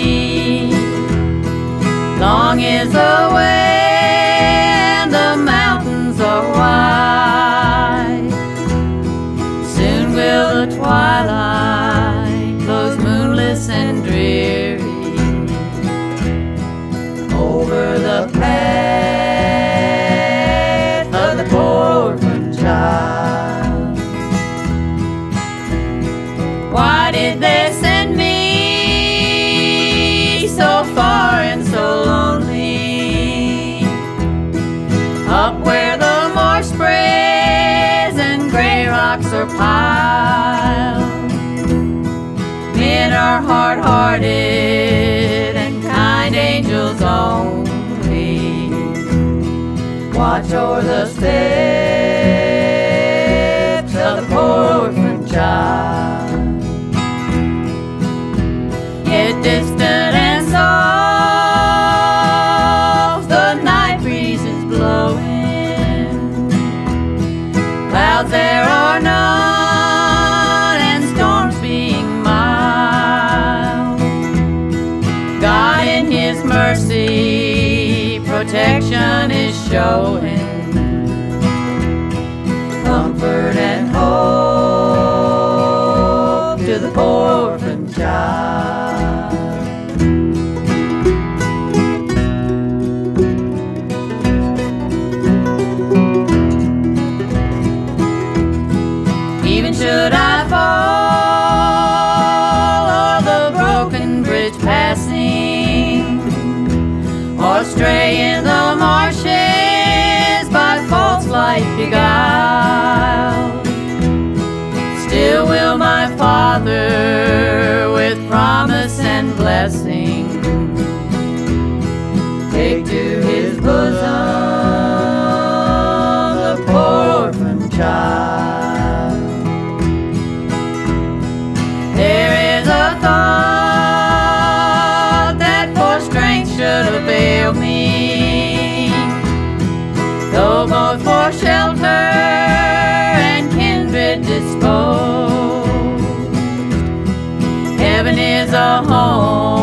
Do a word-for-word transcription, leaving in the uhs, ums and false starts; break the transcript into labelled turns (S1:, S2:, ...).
S1: Long is the way and the mountains are wide. Soon will the twilight close moonless and dreary over the path of the poor orphan child. Why did they send me so far and so lonely? Up where the marsh sprays and gray rocks are piled. Men are hard-hearted and kind angels only watch o'er the steps of the poor orphan child. Yet distant and soft the night breeze is blowing. Clouds there are none and storms being mild. God in His mercy protection is showing. Comfort and hope to the poor orphan child. Even should I fall or the broken bridge passing, or stray in the marshes by false light beguiled, still will my Father with promise and blessing take to His bosom the poor orphan child. There is a thought that for strength should avail me, though both for shelter and kindred disposed. Heaven is a home